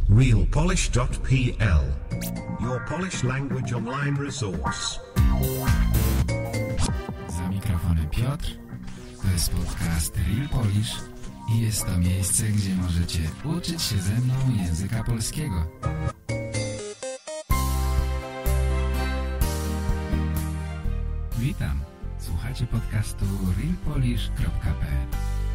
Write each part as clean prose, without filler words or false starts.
realpolish.pl, your Polish language online resource. Za mikrofonem Piotr, to jest podcast Real Polish i jest to miejsce, gdzie możecie uczyć się ze mną języka polskiego. Witam, słuchacie podcastu realpolish.pl.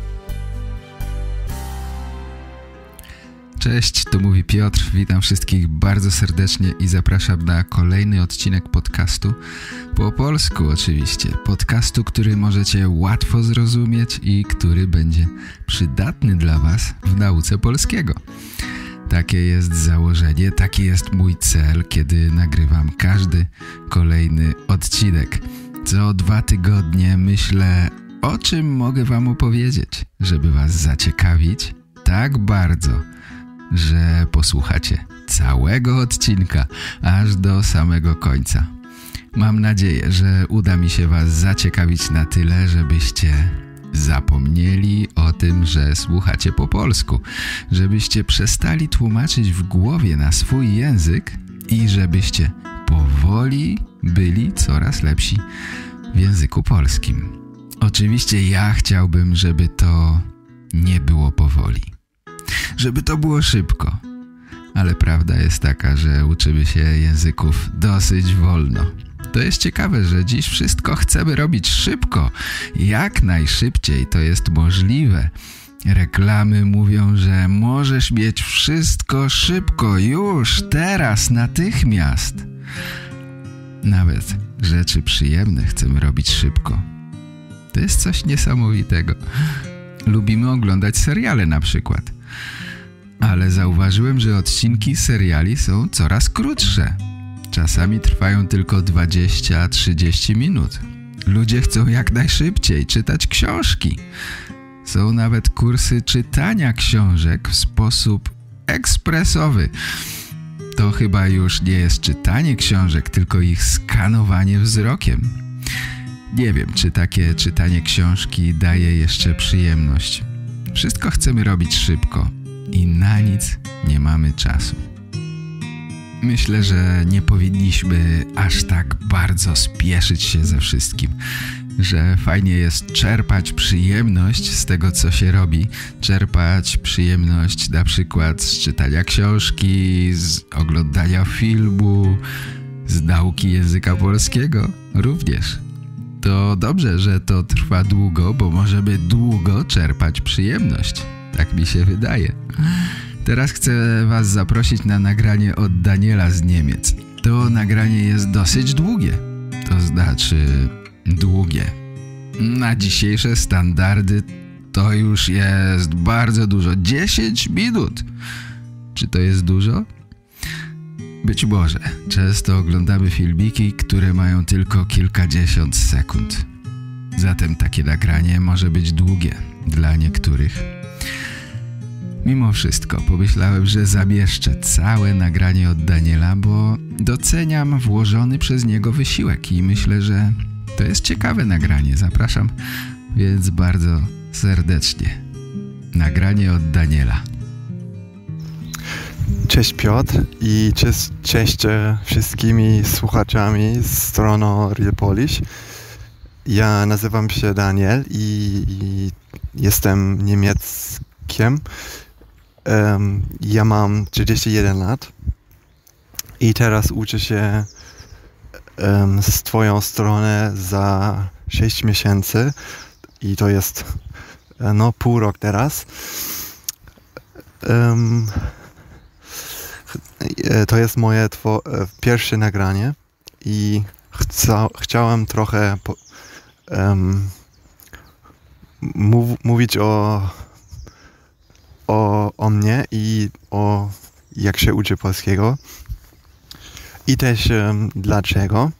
Cześć, tu mówi Piotr, witam wszystkich bardzo serdecznie i zapraszam na kolejny odcinek podcastu, po polsku oczywiście, podcastu, który możecie łatwo zrozumieć i który będzie przydatny dla Was w nauce polskiego. Takie jest założenie, taki jest mój cel, kiedy nagrywam każdy kolejny odcinek. Co 2 tygodnie myślę, o czym mogę Wam opowiedzieć, żeby Was zaciekawić tak bardzo, że posłuchacie całego odcinka aż do samego końca. Mam nadzieję, że uda mi się Was zaciekawić na tyle, żebyście zapomnieli o tym, że słuchacie po polsku, żebyście przestali tłumaczyć w głowie na swój język i żebyście powoli byli coraz lepsi w języku polskim. Oczywiście ja chciałbym, żeby to nie było powoli. Żeby to było szybko. Ale prawda jest taka, że uczymy się języków dosyć wolno. To jest ciekawe, że dziś wszystko chcemy robić szybko. Jak najszybciej to jest możliwe. Reklamy mówią, że możesz mieć wszystko szybko, już, teraz, natychmiast. Nawet rzeczy przyjemne chcemy robić szybko. To jest coś niesamowitego. Lubimy oglądać seriale na przykład. Ale zauważyłem, że odcinki seriali są coraz krótsze. Czasami trwają tylko 20-30 minut. Ludzie chcą jak najszybciej czytać książki. Są nawet kursy czytania książek w sposób ekspresowy. To chyba już nie jest czytanie książek, tylko ich skanowanie wzrokiem. Nie wiem, czy takie czytanie książki daje jeszcze przyjemność. Wszystko chcemy robić szybko i na nic nie mamy czasu. Myślę, że nie powinniśmy aż tak bardzo spieszyć się ze wszystkim, że fajnie jest czerpać przyjemność z tego, co się robi, czerpać przyjemność na przykład z czytania książki, z oglądania filmu, z nauki języka polskiego również. To dobrze, że to trwa długo, bo możemy długo czerpać przyjemność. Tak mi się wydaje. Teraz chcę Was zaprosić na nagranie od Daniela z Niemiec. To nagranie jest dosyć długie. To znaczy długie. Na dzisiejsze standardy to już jest bardzo dużo. 10 minut. Czy to jest dużo? Być może. Często oglądamy filmiki, które mają tylko kilkadziesiąt sekund. Zatem takie nagranie może być długie dla niektórych. Mimo wszystko pomyślałem, że zamieszczę całe nagranie od Daniela, bo doceniam włożony przez niego wysiłek i myślę, że to jest ciekawe nagranie. Zapraszam więc bardzo serdecznie. Nagranie od Daniela. Cześć Piotr i cześć wszystkimi słuchaczami z strony Real Polish. Ja nazywam się Daniel i jestem Niemieckiem. Ja mam 31 lat i teraz uczę się z Twoją stronę za 6 miesięcy i to jest pół roku teraz. To jest moje pierwsze nagranie i chciałem trochę mówić o mnie i o jak się uczy polskiego i też dlaczego.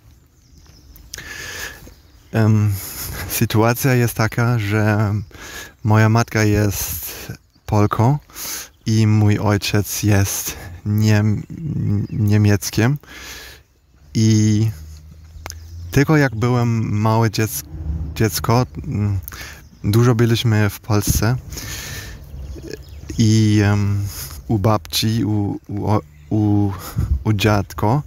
Sytuacja jest taka, że moja matka jest Polką i mój ojciec jest Niemieckiem i tylko jak byłem małe dziecko, dużo byliśmy w Polsce i u babci, u dziadko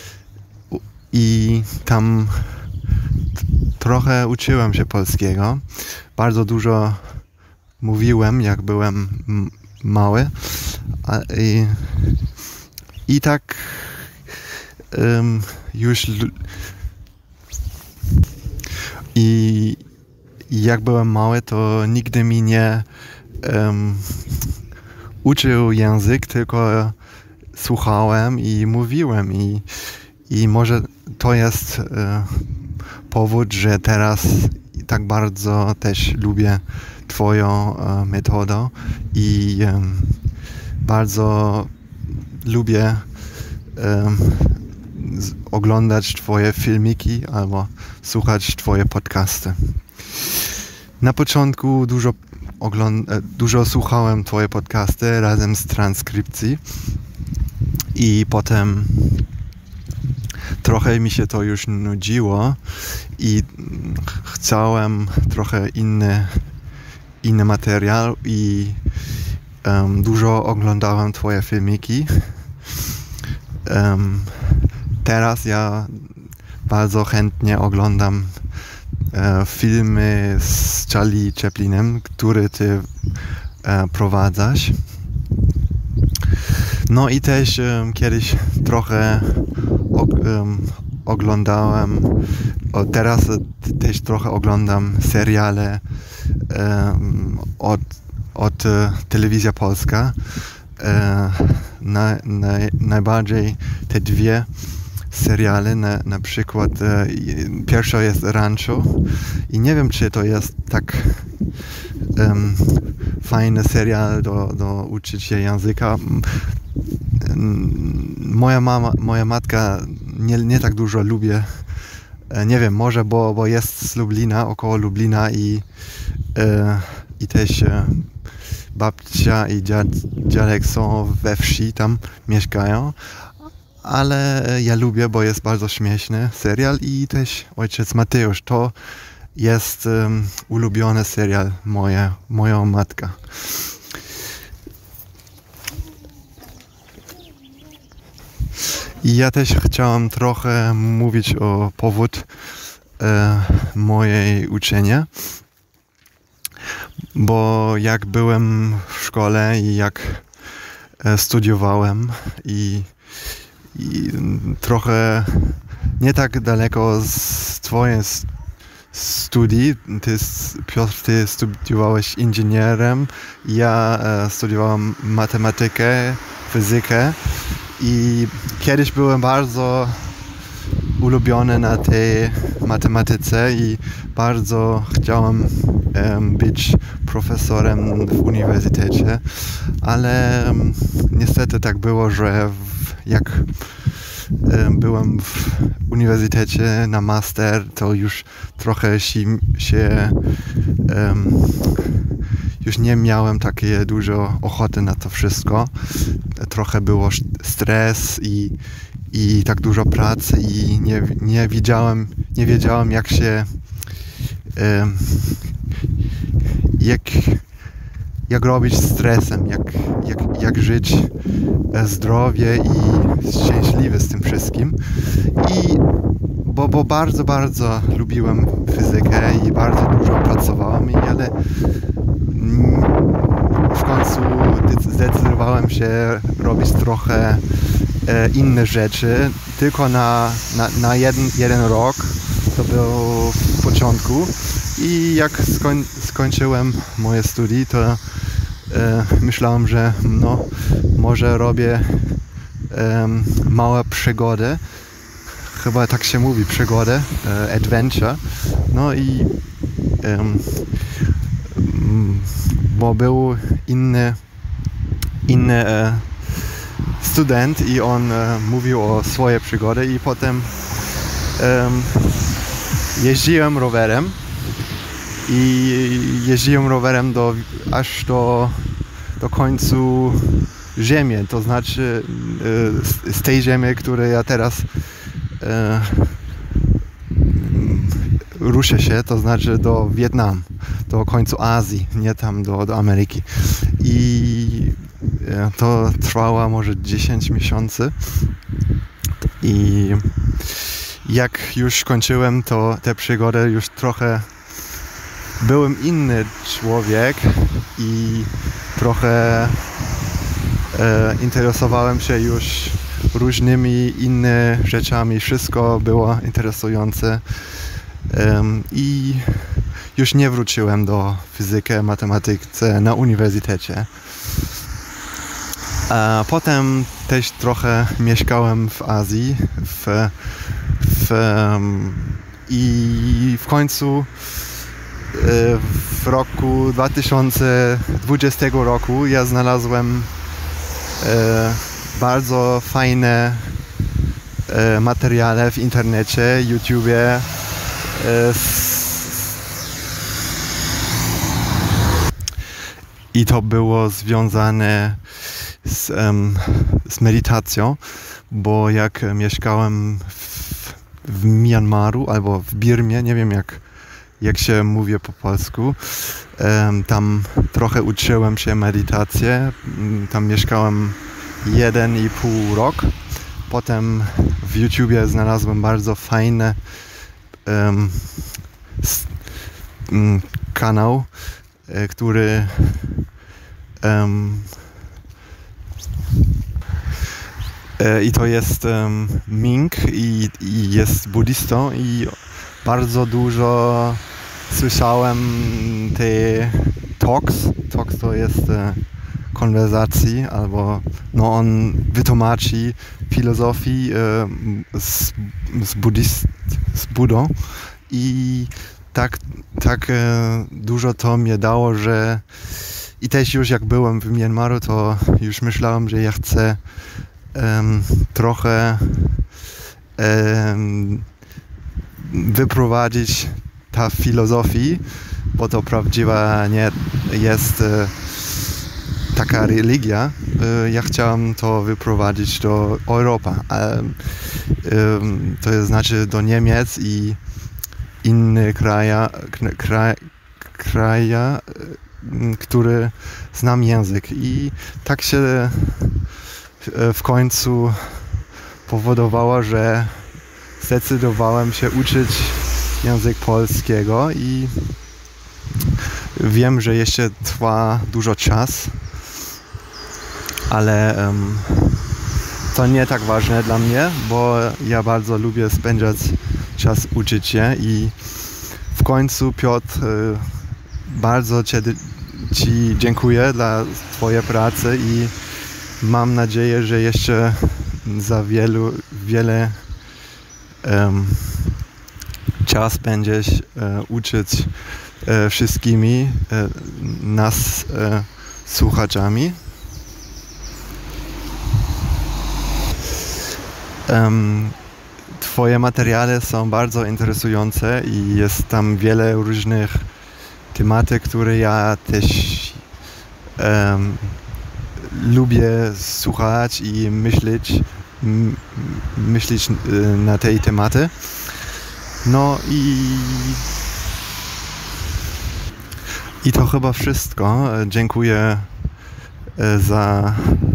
i tam trochę uczyłem się polskiego. Bardzo dużo mówiłem, jak byłem mały. I tak już i jak byłem mały, to nigdy mi nie uczył język, tylko słuchałem i mówiłem i może to jest powód, że teraz tak bardzo też lubię twoją metodę i bardzo lubię oglądać twoje filmiki albo słuchać twoje podcasty. Na początku dużo słuchałem twoje podcasty razem z transkrypcji i potem trochę mi się to już nudziło i chciałem trochę inny materiał i dużo oglądałem twoje filmiki. Teraz ja bardzo chętnie oglądam filmy z Charlie Chaplinem, który ty prowadzasz. No i też kiedyś trochę oglądałem, teraz też trochę oglądam seriale od Telewizja Polska. Najbardziej te dwie seriale, na przykład pierwsza jest Rancho i nie wiem, czy to jest tak fajny serial do uczyć się języka. Moja matka nie tak dużo lubi, nie wiem, może bo jest z Lublina, około Lublina i też babcia i dziadek są we wsi, tam mieszkają, ale ja lubię, bo jest bardzo śmieszny serial i też Ojciec Mateusz, to jest ulubiony serial moja matka. I ja też chciałem trochę mówić o powód mojej uczenia, bo jak byłem w szkole i jak studiowałem i trochę nie tak daleko z twoich studii, Piotr, ty studiowałeś inżynierem, ja studiowałem matematykę, fizykę i kiedyś byłem bardzo ulubiony na tej matematyce i bardzo chciałem być profesorem w uniwersytecie, ale niestety tak było, że jak byłem w uniwersytecie na master, to już trochę już nie miałem takiej dużo ochoty na to wszystko. Trochę było stres i tak dużo pracy i nie wiedziałem jak się jak robić z stresem, jak żyć zdrowie i szczęśliwy z tym wszystkim. Bo bardzo, bardzo lubiłem fizykę i bardzo dużo pracowałem, ale w końcu zdecydowałem się robić trochę inne rzeczy. Tylko na jeden rok, to było w początku. I jak skończyłem moje studia, to myślałem, że może robię małe przygody. Chyba tak się mówi, przygodę, adventure. No i bo był inny student i on mówił o swojej przygody i potem jeździłem rowerem aż do końcu ziemi, to znaczy z tej ziemi, której ja teraz ruszę się, to znaczy do Wietnamu, do końca Azji, nie tam do Ameryki. I to trwało może 10 miesięcy i jak już kończyłem to tę przygodę, już trochę byłem inny człowiek i trochę interesowałem się już różnymi innymi rzeczami. Wszystko było interesujące i już nie wróciłem do fizyki, matematyki na uniwersytecie. A potem też trochę mieszkałem w Azji i w końcu w roku 2020 roku ja znalazłem bardzo fajne materiały w internecie, YouTubie i to było związane z medytacją, bo jak mieszkałem w Myanmaru albo w Birmie, nie wiem jak się mówi po polsku, tam trochę uczyłem się medytację, tam mieszkałem 1,5 roku. Potem w YouTubie znalazłem bardzo fajny kanał, który i to jest Ming i jest buddhistą i bardzo dużo słyszałem te talks to jest konwersacji, albo no on wytłumaczy filozofię z Budą i tak dużo to mnie dało, że i też już jak byłem w Myanmaru, to już myślałem, że ja chcę trochę wyprowadzić ta filozofii, bo to prawdziwa nie jest taka religia. Ja chciałem to wyprowadzić do Europy, to znaczy do Niemiec i innych kraje, które znam język. I tak się w końcu powodowało, że zdecydowałem się uczyć język polskiego i wiem, że jeszcze trwa dużo czas, ale to nie tak ważne dla mnie, bo ja bardzo lubię spędzać czas uczyć się i w końcu Piotr, bardzo Ci dziękuję za Twoje prace i mam nadzieję, że jeszcze za wiele czas będziesz uczyć wszystkimi nas słuchaczami. Twoje materiały są bardzo interesujące i jest tam wiele różnych tematów, które ja też lubię słuchać i myśleć na tej tematy. No i to chyba wszystko. Dziękuję za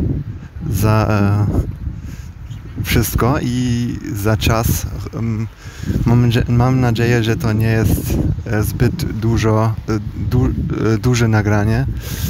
wszystko i za czas. Mam nadzieję, że to nie jest zbyt duże nagranie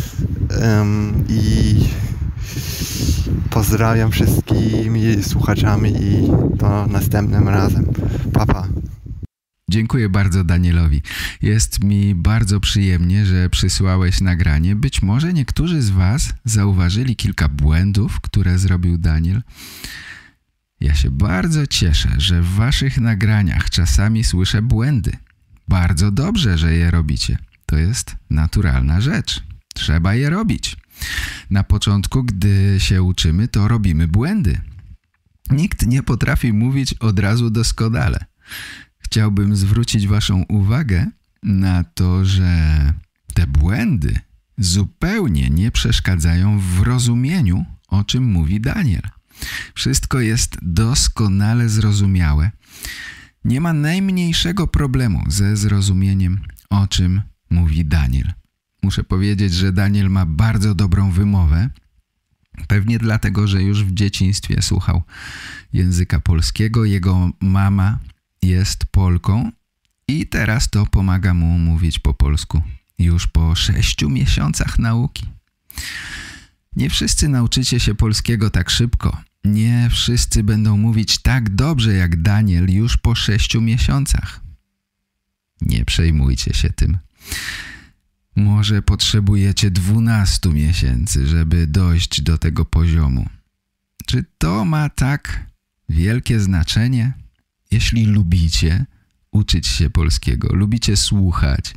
i pozdrawiam wszystkimi słuchaczami i do następnym razem. Pa, pa. Dziękuję bardzo Danielowi. Jest mi bardzo przyjemnie, że przysłałeś nagranie. Być może niektórzy z Was zauważyli kilka błędów, które zrobił Daniel. Ja się bardzo cieszę, że w Waszych nagraniach czasami słyszę błędy. Bardzo dobrze, że je robicie. To jest naturalna rzecz. Trzeba je robić. Na początku, gdy się uczymy, to robimy błędy. Nikt nie potrafi mówić od razu doskonale. Chciałbym zwrócić Waszą uwagę na to, że te błędy zupełnie nie przeszkadzają w rozumieniu, o czym mówi Daniel. Wszystko jest doskonale zrozumiałe. Nie ma najmniejszego problemu ze zrozumieniem, o czym mówi Daniel. Muszę powiedzieć, że Daniel ma bardzo dobrą wymowę Pewnie dlatego, że już w dzieciństwie słuchał języka polskiego. Jego mama jest Polką i teraz to pomaga mu mówić po polsku już po 6 miesiącach nauki. Nie wszyscy nauczycie się polskiego tak szybko. Nie wszyscy będą mówić tak dobrze jak Daniel już po 6 miesiącach. Nie przejmujcie się tym. Może potrzebujecie 12 miesięcy, żeby dojść do tego poziomu. Czy to ma tak wielkie znaczenie? Jeśli lubicie uczyć się polskiego, lubicie słuchać,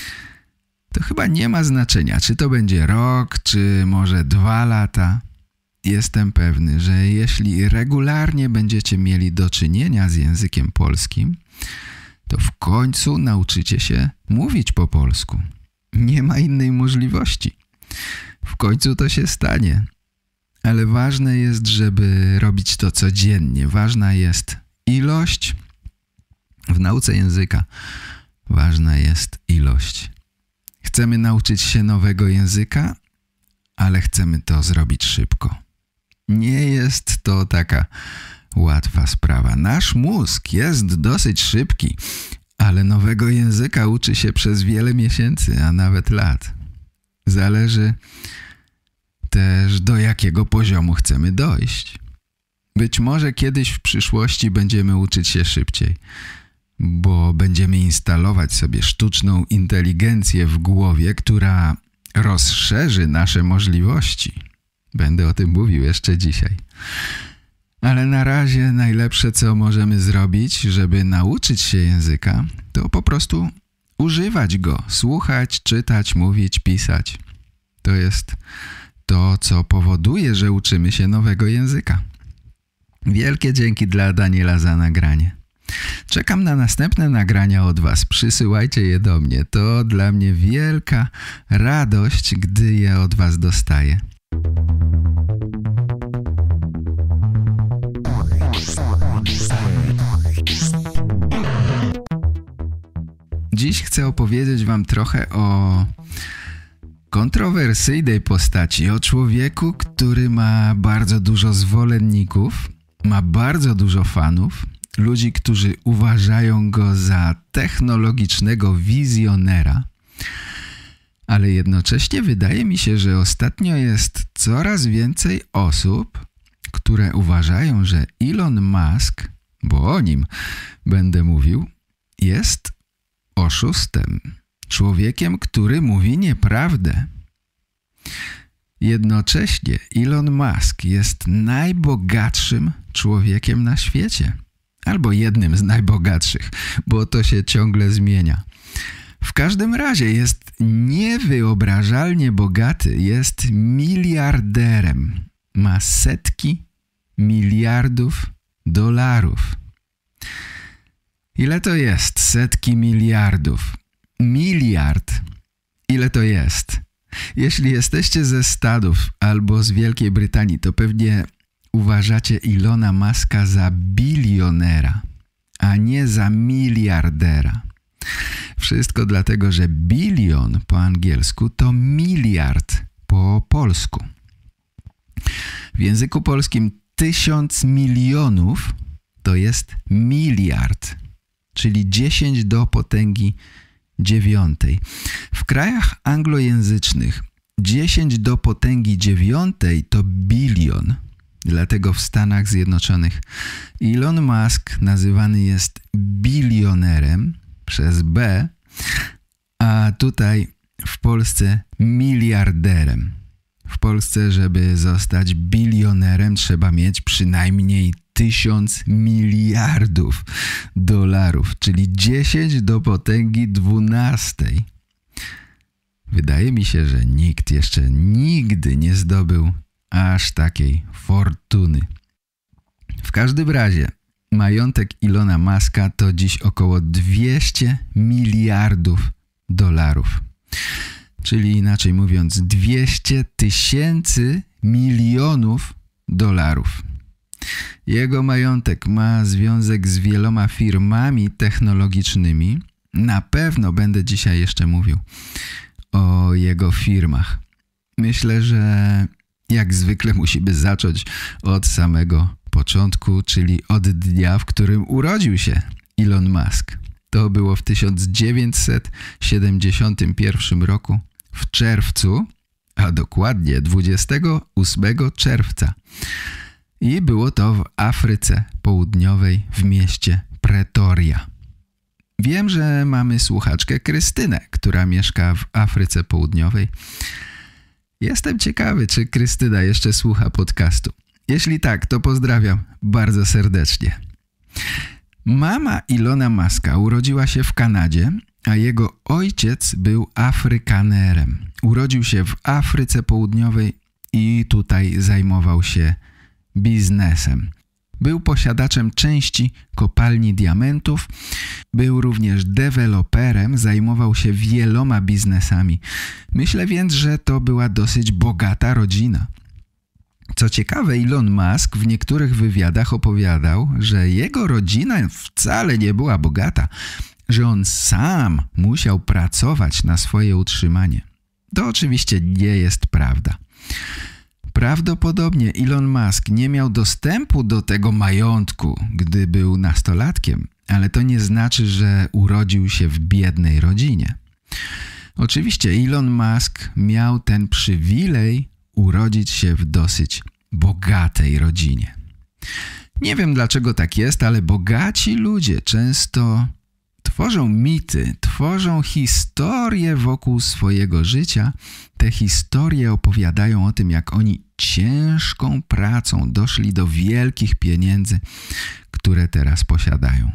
to chyba nie ma znaczenia, czy to będzie rok, czy może 2 lata. Jestem pewny, że jeśli regularnie będziecie mieli do czynienia z językiem polskim, to w końcu nauczycie się mówić po polsku. Nie ma innej możliwości. W końcu to się stanie. Ale ważne jest, żeby robić to codziennie. Ważna jest ilość. W nauce języka ważna jest ilość. Chcemy nauczyć się nowego języka, ale chcemy to zrobić szybko. Nie jest to taka łatwa sprawa. Nasz mózg jest dosyć szybki, ale nowego języka uczy się przez wiele miesięcy, a nawet lat. Zależy też, do jakiego poziomu chcemy dojść. Być może kiedyś w przyszłości będziemy uczyć się szybciej, bo będziemy instalować sobie sztuczną inteligencję w głowie, która rozszerzy nasze możliwości. Będę o tym mówił jeszcze dzisiaj. Ale na razie najlepsze, co możemy zrobić, żeby nauczyć się języka, to po prostu używać go, słuchać, czytać, mówić, pisać. To jest to, co powoduje, że uczymy się nowego języka. Wielkie dzięki dla Daniela za nagranie. Czekam na następne nagrania od Was. Przysyłajcie je do mnie. To dla mnie wielka radość, gdy je od Was dostaję. Dziś chcę opowiedzieć Wam trochę o kontrowersyjnej postaci, o człowieku, który ma bardzo dużo zwolenników, ma bardzo dużo fanów, ludzi, którzy uważają go za technologicznego wizjonera, ale jednocześnie wydaje mi się, że ostatnio jest coraz więcej osób, które uważają, że Elon Musk, bo o nim będę mówił, jest oszustem, człowiekiem, który mówi nieprawdę. Jednocześnie Elon Musk jest najbogatszym człowiekiem na świecie. Albo jednym z najbogatszych, bo to się ciągle zmienia. W każdym razie jest niewyobrażalnie bogaty, jest miliarderem. Ma setki miliardów dolarów. Ile to jest? Setki miliardów. Miliard. Ile to jest? Jeśli jesteście ze Stanów albo z Wielkiej Brytanii, to pewnie uważacie Elona Muska za bilionera, a nie za miliardera. Wszystko dlatego, że bilion po angielsku to miliard po polsku. W języku polskim 1000 milionów to jest miliard, czyli 10 do potęgi 9. W krajach anglojęzycznych 10 do potęgi 9 to bilion. Dlatego w Stanach Zjednoczonych Elon Musk nazywany jest bilionerem przez B, a tutaj w Polsce miliarderem. W Polsce, żeby zostać bilionerem, trzeba mieć przynajmniej 1000 miliardów dolarów, czyli 10 do potęgi 12. Wydaje mi się, że nikt jeszcze nigdy nie zdobył aż takiej fortuny. W każdym razie majątek Elona Muska to dziś około 200 miliardów dolarów. Czyli inaczej mówiąc 200 000 milionów dolarów. Jego majątek ma związek z wieloma firmami technologicznymi. Na pewno będę dzisiaj jeszcze mówił o jego firmach. Myślę, że Jak zwykle musimy zacząć od samego początku, czyli od dnia, w którym urodził się Elon Musk. To było w 1971 roku w czerwcu, a dokładnie 28 czerwca. I było to w Afryce Południowej w mieście Pretoria. Wiem, że mamy słuchaczkę Krystynę, która mieszka w Afryce Południowej. Jestem ciekawy, czy Krystyna jeszcze słucha podcastu. Jeśli tak, to pozdrawiam bardzo serdecznie. Mama Elona Muska urodziła się w Kanadzie, a jego ojciec był Afrykanerem. Urodził się w Afryce Południowej i tutaj zajmował się biznesem. Był posiadaczem części kopalni diamentów, był również deweloperem, zajmował się wieloma biznesami. Myślę więc, że to była dosyć bogata rodzina. Co ciekawe, Elon Musk w niektórych wywiadach opowiadał, że jego rodzina wcale nie była bogata, że on sam musiał pracować na swoje utrzymanie. To oczywiście nie jest prawda. Prawdopodobnie Elon Musk nie miał dostępu do tego majątku, gdy był nastolatkiem, ale to nie znaczy, że urodził się w biednej rodzinie. Oczywiście Elon Musk miał ten przywilej urodzić się w dosyć bogatej rodzinie. Nie wiem, dlaczego tak jest, ale bogaci ludzie często tworzą mity, tworzą historie wokół swojego życia. Te historie opowiadają o tym, jak oni ciężką pracą doszli do wielkich pieniędzy, które teraz posiadają.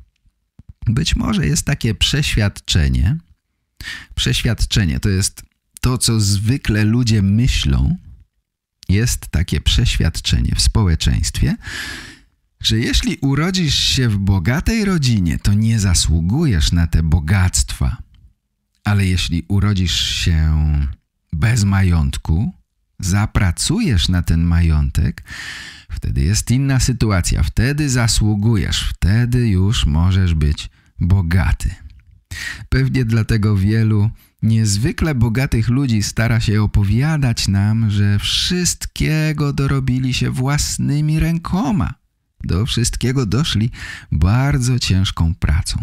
Być może jest takie przeświadczenie. Przeświadczenie to jest to, co zwykle ludzie myślą. Jest takie przeświadczenie w społeczeństwie, że jeśli urodzisz się w bogatej rodzinie, to nie zasługujesz na te bogactwa. Ale jeśli urodzisz się bez majątku, zapracujesz na ten majątek, wtedy jest inna sytuacja. Wtedy zasługujesz, wtedy już możesz być bogaty. Pewnie dlatego wielu niezwykle bogatych ludzi stara się opowiadać nam, że wszystkiego dorobili się własnymi rękoma. Do wszystkiego doszli bardzo ciężką pracą.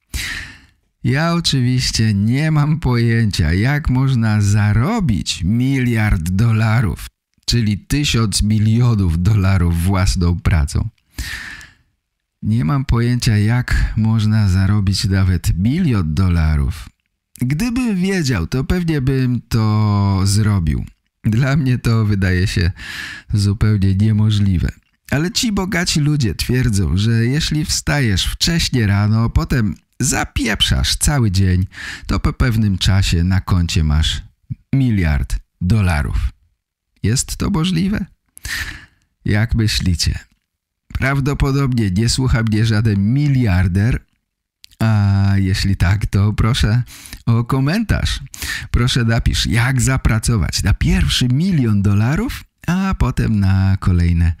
Ja oczywiście nie mam pojęcia, jak można zarobić $1 miliard, czyli 1000 milionów dolarów własną pracą. Nie mam pojęcia, jak można zarobić nawet $1 milion. Gdybym wiedział, to pewnie bym to zrobił. Dla mnie to wydaje się zupełnie niemożliwe. Ale ci bogaci ludzie twierdzą, że jeśli wstajesz wcześnie rano, potem zapieprzasz cały dzień, to po pewnym czasie na koncie masz $1 miliard. Jest to możliwe? Jak myślicie? Prawdopodobnie nie słucha mnie żaden miliarder, a jeśli tak, to proszę o komentarz. Proszę napisz, jak zapracować na pierwszy $1 milion, a potem na kolejne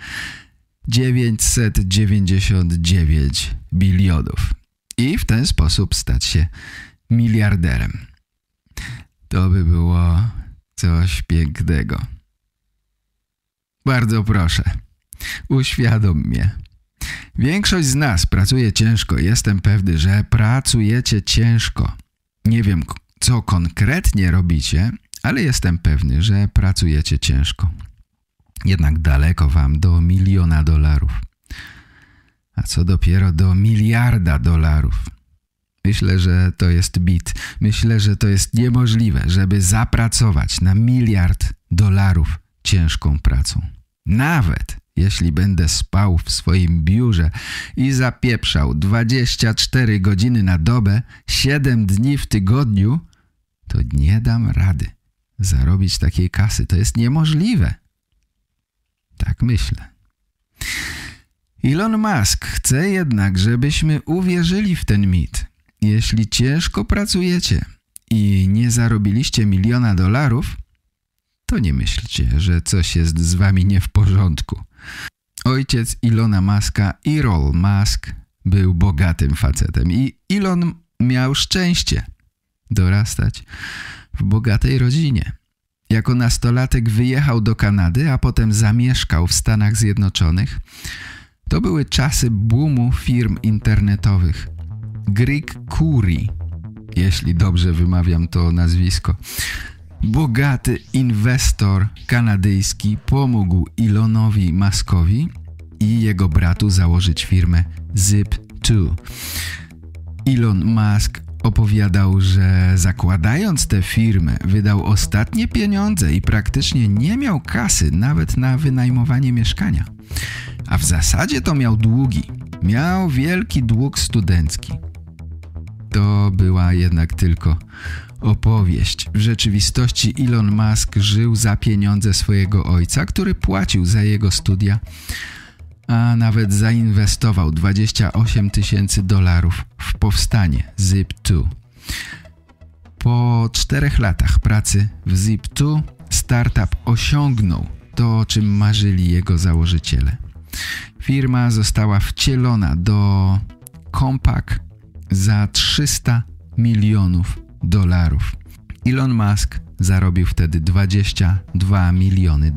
999 bilionów. I w ten sposób stać się miliarderem. To by było coś pięknego. Bardzo proszę, uświadom mnie. Większość z nas pracuje ciężko. Jestem pewny, że pracujecie ciężko. Nie wiem, co konkretnie robicie, ale jestem pewny, że pracujecie ciężko. Jednak daleko wam do $1 miliona. A co dopiero do $1 miliarda. Myślę, że to jest bit. Myślę, że to jest niemożliwe, żeby zapracować na $1 miliard ciężką pracą. Nawet jeśli będę spał w swoim biurze i zapieprzał 24 godziny na dobę, 7 dni w tygodniu, to nie dam rady zarobić takiej kasy. To jest niemożliwe. Tak myślę. Elon Musk chce jednak, żebyśmy uwierzyli w ten mit. Jeśli ciężko pracujecie i nie zarobiliście $1 miliona, to nie myślcie, że coś jest z wami nie w porządku. Ojciec Elona Muska, Errol Musk, był bogatym facetem i Elon miał szczęście dorastać w bogatej rodzinie. Jako nastolatek wyjechał do Kanady, a potem zamieszkał w Stanach Zjednoczonych. To były czasy boomu firm internetowych. Greg Kouri, jeśli dobrze wymawiam to nazwisko, bogaty inwestor kanadyjski, pomógł Elonowi Muskowi i jego bratu założyć firmę Zip2. Elon Musk opowiadał, że zakładając tę firmę wydał ostatnie pieniądze i praktycznie nie miał kasy nawet na wynajmowanie mieszkania. A w zasadzie to miał długi. Miał wielki dług studencki. To była jednak tylko opowieść. W rzeczywistości Elon Musk żył za pieniądze swojego ojca, który płacił za jego studia, a nawet zainwestował $28 000 w powstanie Zip2. Po 4 latach pracy w Zip2 startup osiągnął to, o czym marzyli jego założyciele. Firma została wcielona do Compaq za $300 milionów. Elon Musk zarobił wtedy $22 miliony.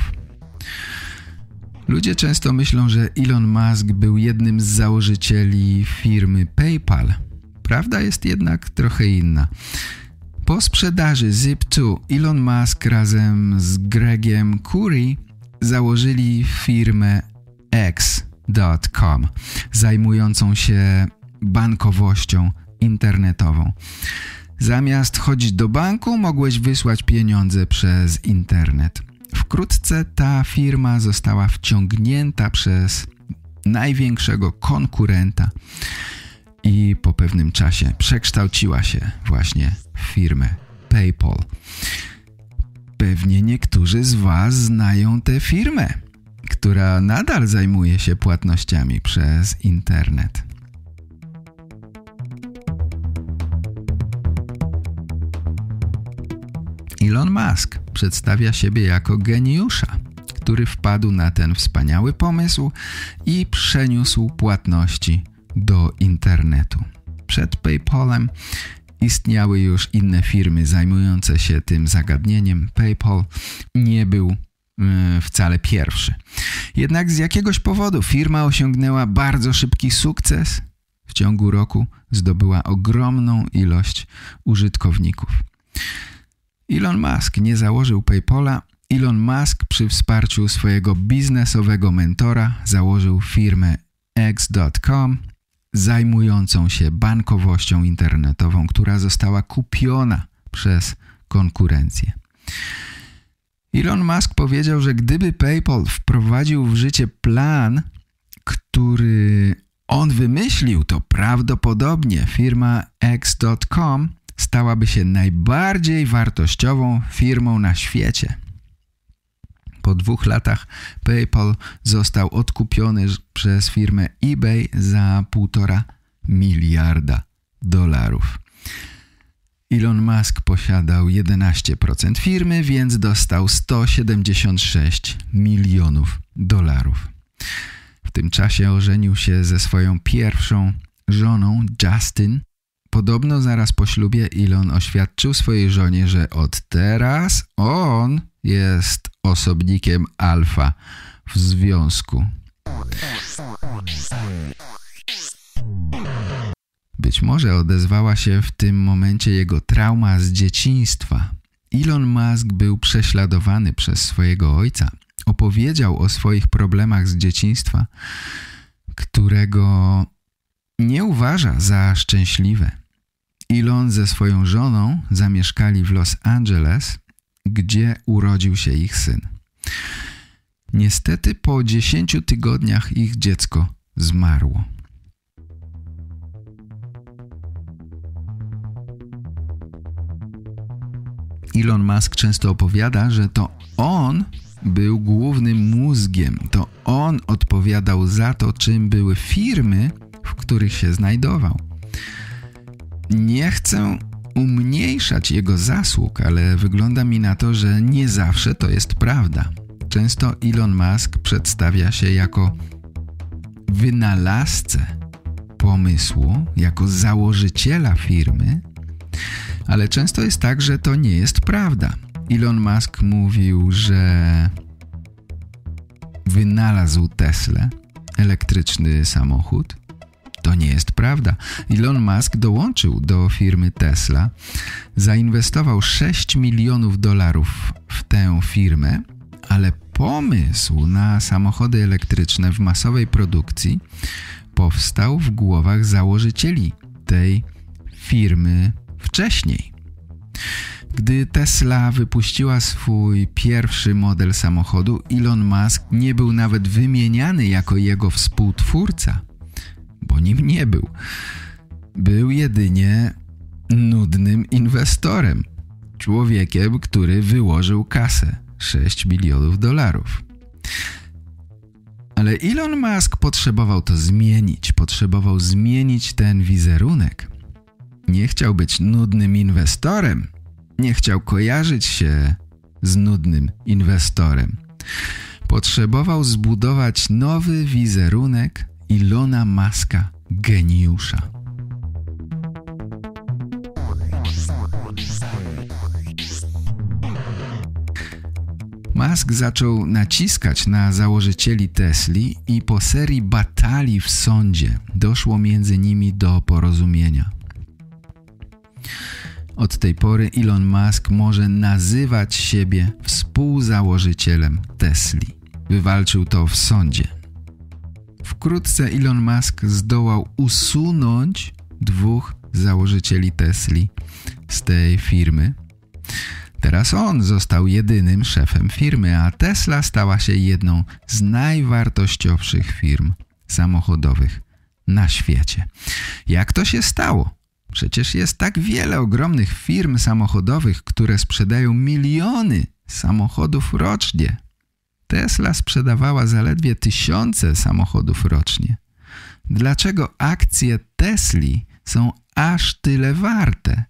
Ludzie często myślą, że Elon Musk był jednym z założycieli firmy PayPal. Prawda jest jednak trochę inna. Po sprzedaży Zip2 Elon Musk razem z Gregiem Kouri założyli firmę X.com, zajmującą się bankowością internetową. Zamiast chodzić do banku, mogłeś wysłać pieniądze przez internet. Wkrótce ta firma została wciągnięta przez największego konkurenta i po pewnym czasie przekształciła się właśnie w firmę PayPal. Pewnie niektórzy z Was znają tę firmę, która nadal zajmuje się płatnościami przez internet. Elon Musk przedstawia siebie jako geniusza, który wpadł na ten wspaniały pomysł i przeniósł płatności do internetu. Przed PayPalem istniały już inne firmy zajmujące się tym zagadnieniem. PayPal nie był wcale pierwszy. Jednak z jakiegoś powodu firma osiągnęła bardzo szybki sukces. W ciągu roku zdobyła ogromną ilość użytkowników. Elon Musk nie założył PayPala. Elon Musk przy wsparciu swojego biznesowego mentora założył firmę X.com zajmującą się bankowością internetową, która została kupiona przez konkurencję. Elon Musk powiedział, że gdyby PayPal wprowadził w życie plan, który on wymyślił, to prawdopodobnie firma X.com stałaby się najbardziej wartościową firmą na świecie. Po 2 latach PayPal został odkupiony przez firmę eBay za $1,5 miliarda. Elon Musk posiadał 11% firmy, więc dostał $176 milionów. W tym czasie ożenił się ze swoją pierwszą żoną Justin. Podobno zaraz po ślubie Elon oświadczył swojej żonie, że od teraz on jest osobnikiem alfa w związku. Być może odezwała się w tym momencie jego trauma z dzieciństwa. Elon Musk był prześladowany przez swojego ojca. Opowiedział o swoich problemach z dzieciństwa, którego nie uważa za szczęśliwe. Elon ze swoją żoną zamieszkali w Los Angeles, gdzie urodził się ich syn. Niestety po 10 tygodniach ich dziecko zmarło. Elon Musk często opowiada, że to on był głównym mózgiem. To on odpowiadał za to, czym były firmy, w których się znajdował. Nie chcę umniejszać jego zasług, ale wygląda mi na to, że nie zawsze to jest prawda. Często Elon Musk przedstawia się jako wynalazcę pomysłu, jako założyciela firmy, ale często jest tak, że to nie jest prawda. Elon Musk mówił, że wynalazł Teslę, elektryczny samochód. To nie jest prawda. Elon Musk dołączył do firmy Tesla, zainwestował $6 milionów w tę firmę, ale pomysł na samochody elektryczne w masowej produkcji powstał w głowach założycieli tej firmy wcześniej. Gdy Tesla wypuściła swój pierwszy model samochodu, Elon Musk nie był nawet wymieniany jako jego współtwórca, bo nim nie był. Był jedynie nudnym inwestorem, człowiekiem, który wyłożył kasę, $6 milionów. Ale Elon Musk potrzebował to zmienić, potrzebował zmienić ten wizerunek. Nie chciał być nudnym inwestorem, nie chciał kojarzyć się z nudnym inwestorem. Potrzebował zbudować nowy wizerunek Elona Muska, geniusza. Musk zaczął naciskać na założycieli Tesli i po serii batalii w sądzie doszło między nimi do porozumienia. Od tej pory Elon Musk może nazywać siebie współzałożycielem Tesli. Wywalczył to w sądzie. Wkrótce Elon Musk zdołał usunąć 2 założycieli Tesli z tej firmy. Teraz on został jedynym szefem firmy, a Tesla stała się jedną z najwartościowszych firm samochodowych na świecie. Jak to się stało? Przecież jest tak wiele ogromnych firm samochodowych, które sprzedają miliony samochodów rocznie. Tesla sprzedawała zaledwie 1000 samochodów rocznie. Dlaczego akcje Tesli są aż tyle warte?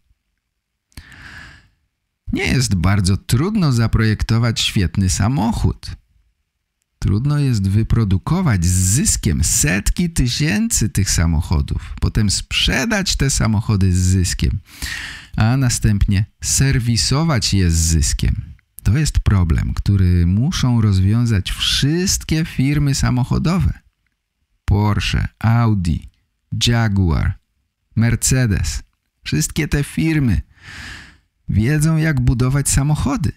Nie jest bardzo trudno zaprojektować świetny samochód. Trudno jest wyprodukować z zyskiem setki tysięcy tych samochodów, potem sprzedać te samochody z zyskiem, a następnie serwisować je z zyskiem. To jest problem, który muszą rozwiązać wszystkie firmy samochodowe. Porsche, Audi, Jaguar, Mercedes. Wszystkie te firmy wiedzą, jak budować samochody.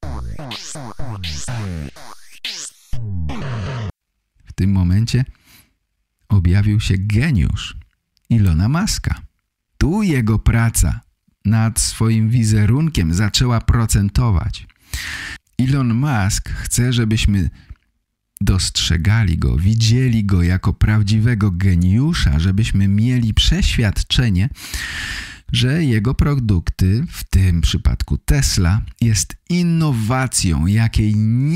W tym momencie objawił się geniusz Elona Muska. Tu jego praca nad swoim wizerunkiem zaczęła procentować. Elon Musk chce, żebyśmy dostrzegali go, widzieli go jako prawdziwego geniusza, żebyśmy mieli przeświadczenie, że jego produkty, w tym przypadku Tesla, jest innowacją, jakiej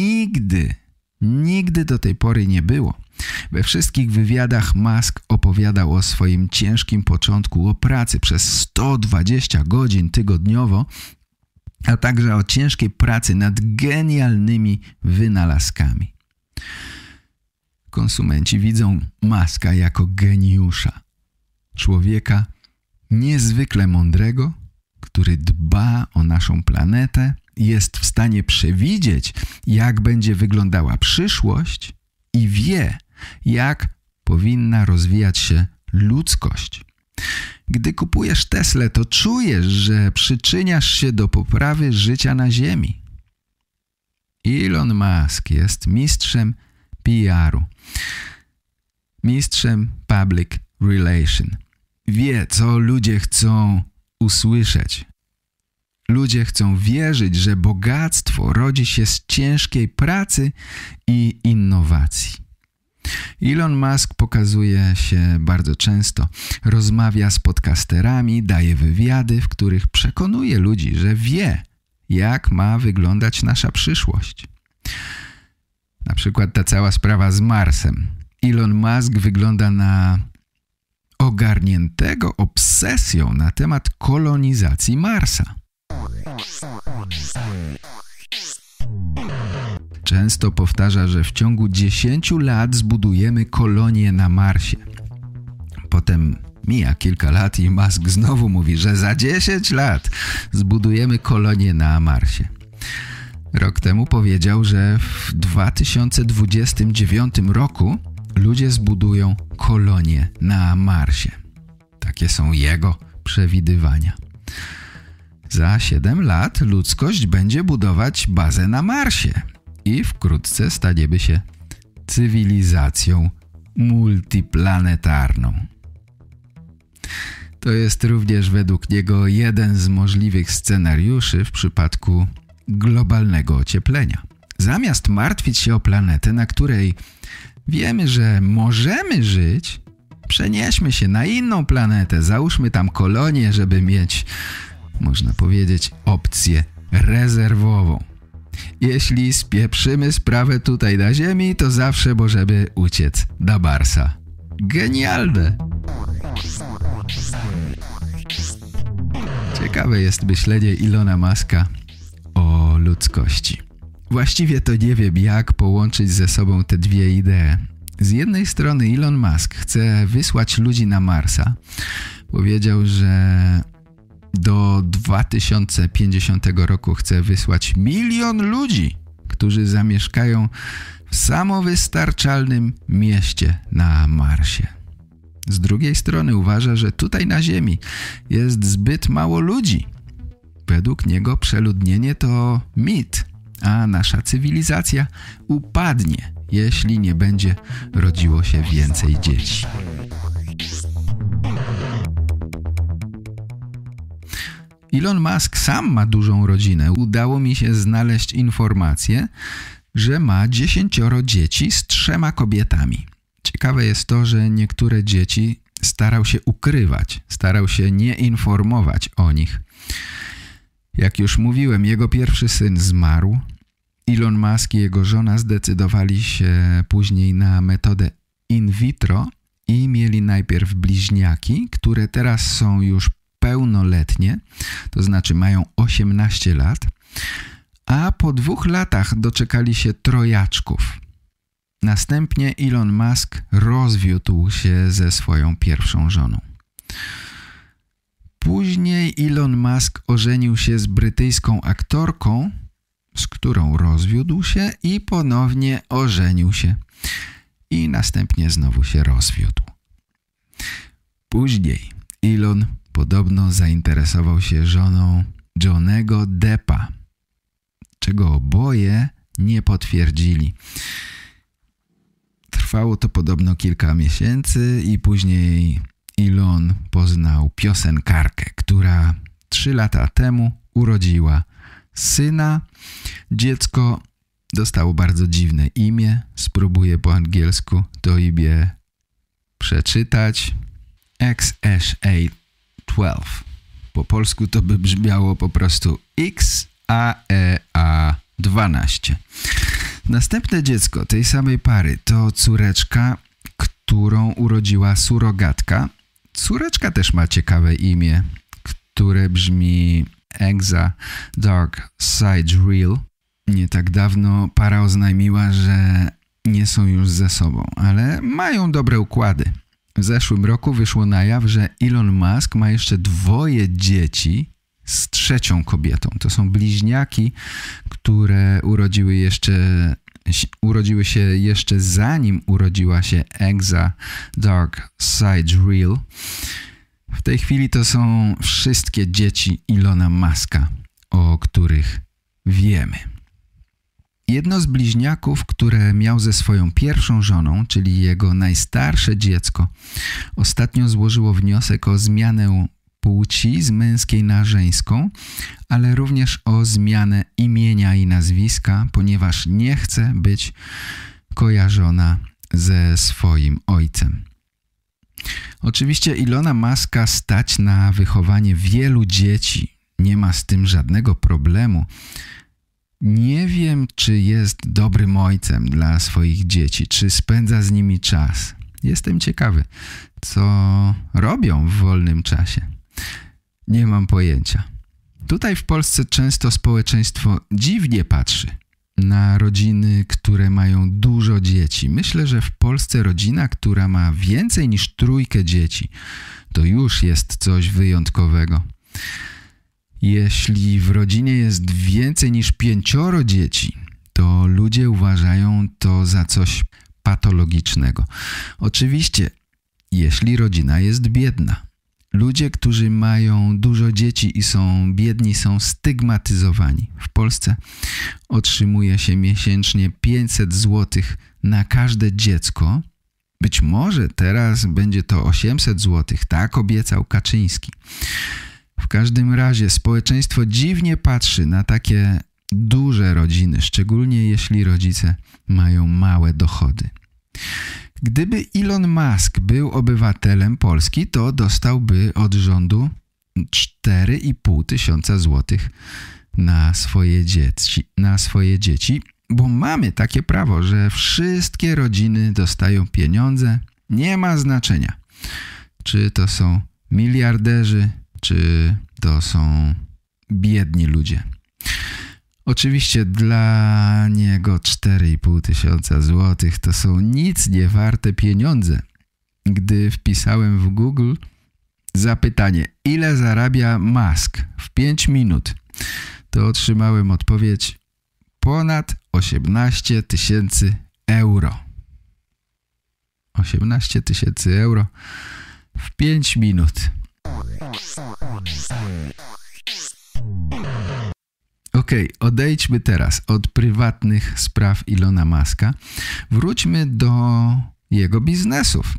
nigdy do tej pory nie było. We wszystkich wywiadach Musk opowiadał o swoim ciężkim początku, o pracy przez 120 godzin tygodniowo, a także o ciężkiej pracy nad genialnymi wynalazkami. Konsumenci widzą Muska jako geniusza, człowieka niezwykle mądrego, który dba o naszą planetę, jest w stanie przewidzieć, jak będzie wyglądała przyszłość i wie, jak powinna rozwijać się ludzkość. Gdy kupujesz Teslę, to czujesz, że przyczyniasz się do poprawy życia na Ziemi. Elon Musk jest mistrzem PR-u, mistrzem public relation. Wie, co ludzie chcą usłyszeć. Ludzie chcą wierzyć, że bogactwo rodzi się z ciężkiej pracy i innowacji. Elon Musk pokazuje się bardzo często. Rozmawia z podcasterami, daje wywiady, w których przekonuje ludzi, że wie, jak ma wyglądać nasza przyszłość. Na przykład ta cała sprawa z Marsem. Elon Musk wygląda na ogarniętego obsesją na temat kolonizacji Marsa. Często powtarza, że w ciągu 10 lat zbudujemy kolonię na Marsie. Potem mija kilka lat i Musk znowu mówi, że za 10 lat zbudujemy kolonię na Marsie. Rok temu powiedział, że w 2029 roku ludzie zbudują kolonię na Marsie. Takie są jego przewidywania. Za 7 lat ludzkość będzie budować bazę na Marsie i wkrótce staniemy się cywilizacją multiplanetarną. To jest również według niego jeden z możliwych scenariuszy w przypadku globalnego ocieplenia. Zamiast martwić się o planetę, na której wiemy, że możemy żyć, przenieśmy się na inną planetę, załóżmy tam kolonię, żeby mieć, można powiedzieć, opcję rezerwową. Jeśli spieprzymy sprawę tutaj na Ziemi, to zawsze możemy uciec na Marsa. Genialne! Ciekawe jest myślenie Ilona Muska o ludzkości. Właściwie to nie wiem, jak połączyć ze sobą te dwie idee. Z jednej strony Elon Musk chce wysłać ludzi na Marsa. Powiedział, że do 2050 roku chce wysłać 1 milion ludzi, którzy zamieszkają w samowystarczalnym mieście na Marsie. Z drugiej strony uważa, że tutaj na Ziemi jest zbyt mało ludzi. Według niego przeludnienie to mit, a nasza cywilizacja upadnie, jeśli nie będzie rodziło się więcej dzieci. Elon Musk sam ma dużą rodzinę. Udało mi się znaleźć informację, że ma 10 dzieci z 3 kobietami. Ciekawe jest to, że niektóre dzieci starał się ukrywać, starał się nie informować o nich. Jak już mówiłem, jego pierwszy syn zmarł. Elon Musk i jego żona zdecydowali się później na metodę in vitro i mieli najpierw bliźniaki, które teraz są już pełnoletnie, to znaczy mają 18 lat, a po 2 latach doczekali się trojaczków. Następnie Elon Musk rozwiódł się ze swoją pierwszą żoną. Później Elon Musk ożenił się z brytyjską aktorką, z którą rozwiódł się i ponownie ożenił się. I następnie znowu się rozwiódł. Później Elon podobno zainteresował się żoną Johnny'ego Deppa, czego oboje nie potwierdzili. Trwało to podobno kilka miesięcy i później Elon poznał piosenkarkę, która 3 lata temu urodziła syna. Dziecko dostało bardzo dziwne imię. Spróbuję po angielsku to imię przeczytać. XSA12. Po polsku to by brzmiało po prostu XAEA12. Następne dziecko tej samej pary to córeczka, którą urodziła surogatka. Córeczka też ma ciekawe imię, które brzmi Exa Dark Side Real. Nie tak dawno para oznajmiła, że nie są już ze sobą, ale mają dobre układy. W zeszłym roku wyszło na jaw, że Elon Musk ma jeszcze 2 dzieci z 3 kobietą. To są bliźniaki, które urodziły się jeszcze zanim urodziła się Exa Dark Side Real. W tej chwili to są wszystkie dzieci Elona Muska, o których wiemy. Jedno z bliźniaków, które miał ze swoją pierwszą żoną, czyli jego najstarsze dziecko, ostatnio złożyło wniosek o zmianę płci z męskiej na żeńską, ale również o zmianę imienia i nazwiska, ponieważ nie chce być kojarzona ze swoim ojcem. Oczywiście Elona Muska stać na wychowanie wielu dzieci. Nie ma z tym żadnego problemu. Nie wiem, czy jest dobrym ojcem dla swoich dzieci, czy spędza z nimi czas. Jestem ciekawy, co robią w wolnym czasie. Nie mam pojęcia. Tutaj w Polsce często społeczeństwo dziwnie patrzy na rodziny, które mają dużo dzieci. Myślę, że w Polsce rodzina, która ma więcej niż 3 dzieci, to już jest coś wyjątkowego. Jeśli w rodzinie jest więcej niż 5 dzieci, to ludzie uważają to za coś patologicznego. Oczywiście, jeśli rodzina jest biedna. Ludzie, którzy mają dużo dzieci i są biedni, są stygmatyzowani. W Polsce otrzymuje się miesięcznie 500 zł na każde dziecko. Być może teraz będzie to 800 zł, tak obiecał Kaczyński. W każdym razie społeczeństwo dziwnie patrzy na takie duże rodziny, szczególnie jeśli rodzice mają małe dochody. Gdyby Elon Musk był obywatelem Polski, to dostałby od rządu 4,5 tysiąca złotych na swoje dzieci, bo mamy takie prawo, że wszystkie rodziny dostają pieniądze. Nie ma znaczenia, czy to są miliarderzy, czy to są biedni ludzie. Oczywiście dla niego 4,5 tysiąca złotych to są nic nie warte pieniądze. Gdy wpisałem w Google zapytanie, ile zarabia Musk w 5 minut, to otrzymałem odpowiedź ponad 18 tysięcy euro. 18 tysięcy euro w 5 minut. Okej, odejdźmy teraz od prywatnych spraw Elona Muska. Wróćmy do jego biznesów.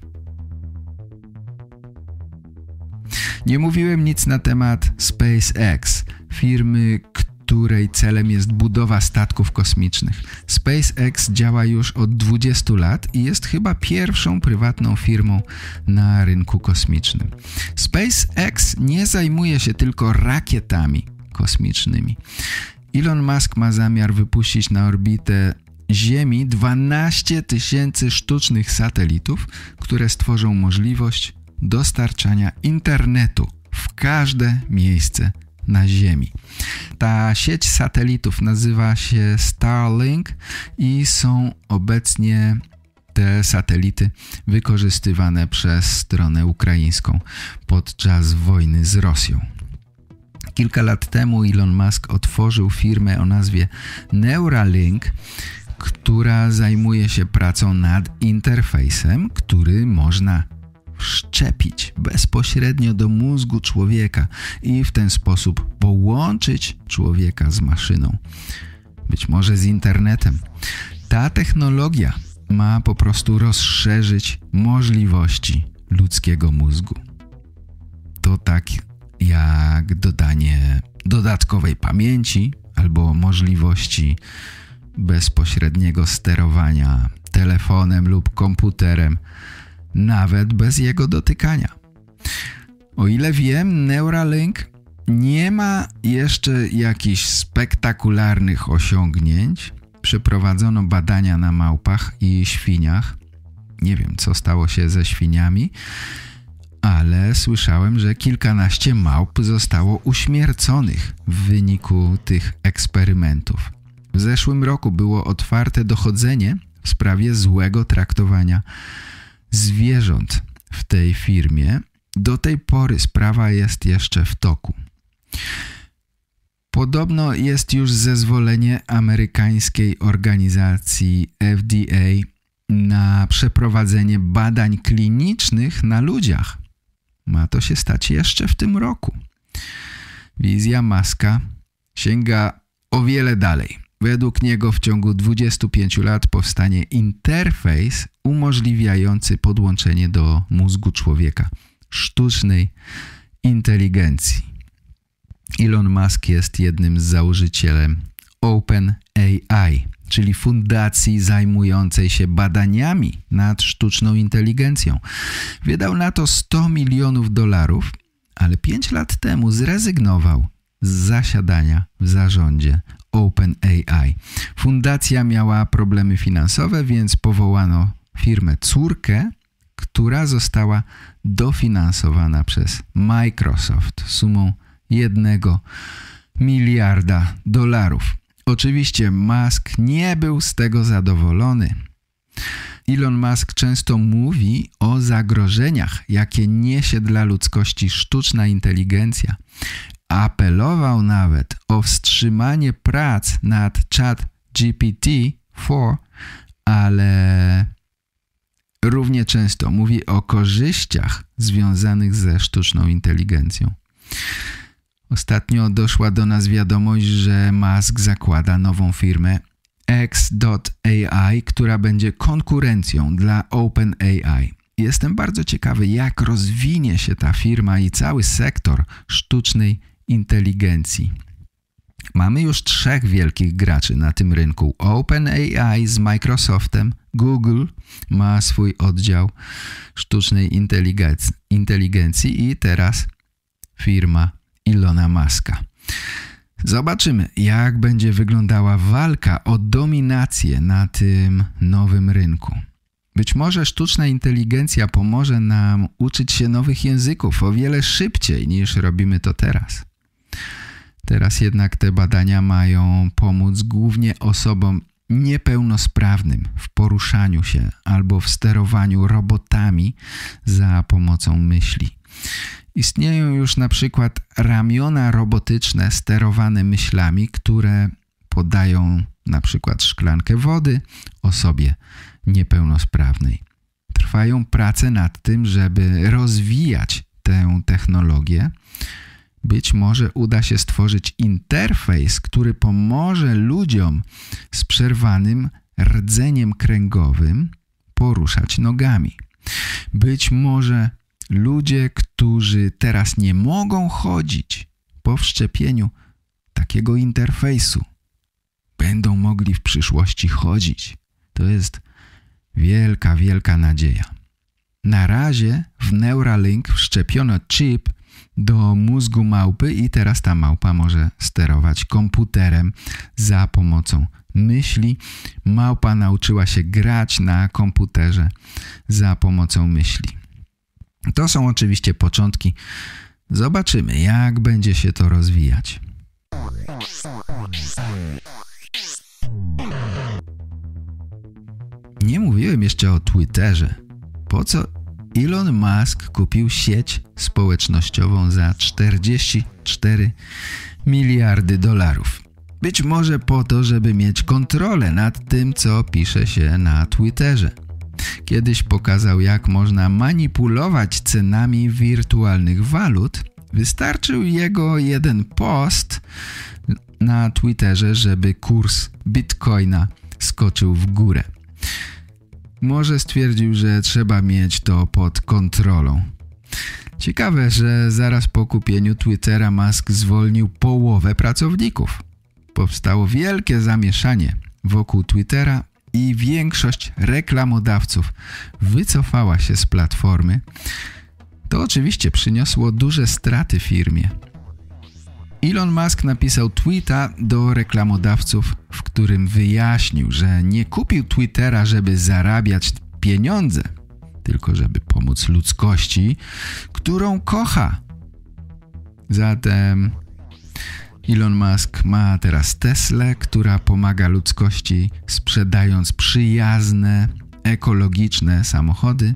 Nie mówiłem nic na temat SpaceX, firmy, której celem jest budowa statków kosmicznych. SpaceX działa już od 20 lat i jest chyba pierwszą prywatną firmą na rynku kosmicznym. SpaceX nie zajmuje się tylko rakietami kosmicznymi. Elon Musk ma zamiar wypuścić na orbitę Ziemi 12 tysięcy sztucznych satelitów, które stworzą możliwość dostarczania internetu w każde miejsce na Ziemi. Ta sieć satelitów nazywa się Starlink i są obecnie te satelity wykorzystywane przez stronę ukraińską podczas wojny z Rosją. Kilka lat temu Elon Musk otworzył firmę o nazwie Neuralink, która zajmuje się pracą nad interfejsem, który można wszczepić bezpośrednio do mózgu człowieka i w ten sposób połączyć człowieka z maszyną, być może z internetem. Ta technologia ma po prostu rozszerzyć możliwości ludzkiego mózgu. To tak jak dodanie dodatkowej pamięci albo możliwości bezpośredniego sterowania telefonem lub komputerem, nawet bez jego dotykania. O ile wiem, Neuralink nie ma jeszcze jakichś spektakularnych osiągnięć. Przeprowadzono badania na małpach i świniach. Nie wiem, co stało się ze świniami, ale słyszałem, że kilkanaście małp zostało uśmierconych w wyniku tych eksperymentów. W zeszłym roku było otwarte dochodzenie w sprawie złego traktowania zwierząt w tej firmie. Do tej pory sprawa jest jeszcze w toku. Podobno jest już zezwolenie amerykańskiej organizacji FDA na przeprowadzenie badań klinicznych na ludziach. Ma to się stać jeszcze w tym roku. Wizja Muska sięga o wiele dalej. Według niego w ciągu 25 lat powstanie interfejs umożliwiający podłączenie do mózgu człowieka sztucznej inteligencji. Elon Musk jest jednym z założycielem OpenAI, czyli fundacji zajmującej się badaniami nad sztuczną inteligencją. Wydał na to $100 milionów, ale 5 lat temu zrezygnował z zasiadania w zarządzie OpenAI. Fundacja miała problemy finansowe, więc powołano firmę córkę, która została dofinansowana przez Microsoft sumą $1 miliarda. Oczywiście Musk nie był z tego zadowolony. Elon Musk często mówi o zagrożeniach, jakie niesie dla ludzkości sztuczna inteligencja, apelował nawet o wstrzymanie prac nad ChatGPT-4, ale równie często mówi o korzyściach związanych ze sztuczną inteligencją. Ostatnio doszła do nas wiadomość, że Musk zakłada nową firmę X.AI, która będzie konkurencją dla OpenAI. Jestem bardzo ciekawy, jak rozwinie się ta firma i cały sektor sztucznej inteligencji. Mamy już 3 wielkich graczy na tym rynku. OpenAI z Microsoftem, Google ma swój oddział sztucznej inteligencji i teraz firma Ilona Muska. Zobaczymy, jak będzie wyglądała walka o dominację na tym nowym rynku. Być może sztuczna inteligencja pomoże nam uczyć się nowych języków o wiele szybciej niż robimy to teraz. Teraz jednak te badania mają pomóc głównie osobom niepełnosprawnym w poruszaniu się albo w sterowaniu robotami za pomocą myśli. Istnieją już na przykład ramiona robotyczne sterowane myślami, które podają na przykład szklankę wody osobie niepełnosprawnej. Trwają prace nad tym, żeby rozwijać tę technologię. Być może uda się stworzyć interfejs, który pomoże ludziom z przerwanym rdzeniem kręgowym poruszać nogami. Być może ludzie, którzy teraz nie mogą chodzić, po wszczepieniu takiego interfejsu będą mogli w przyszłości chodzić. To jest wielka, wielka nadzieja. Na razie w Neuralink wszczepiono chip do mózgu małpy i teraz ta małpa może sterować komputerem za pomocą myśli. Małpa nauczyła się grać na komputerze za pomocą myśli. To są oczywiście początki. Zobaczymy, jak będzie się to rozwijać. Nie mówiłem jeszcze o Twitterze. Po co Elon Musk kupił sieć społecznościową za 44 miliardy dolarów? Być może po to, żeby mieć kontrolę nad tym, co pisze się na Twitterze. Kiedyś pokazał, jak można manipulować cenami wirtualnych walut. Wystarczył jego jeden post na Twitterze, żeby kurs Bitcoina skoczył w górę. Może stwierdził, że trzeba mieć to pod kontrolą. Ciekawe, że zaraz po kupieniu Twittera Musk zwolnił połowę pracowników. Powstało wielkie zamieszanie wokół Twittera i większość reklamodawców wycofała się z platformy. To oczywiście przyniosło duże straty firmie. Elon Musk napisał tweeta do reklamodawców, w którym wyjaśnił, że nie kupił Twittera, żeby zarabiać pieniądze, tylko żeby pomóc ludzkości, którą kocha. Zatem Elon Musk ma teraz Teslę, która pomaga ludzkości, sprzedając przyjazne, ekologiczne samochody.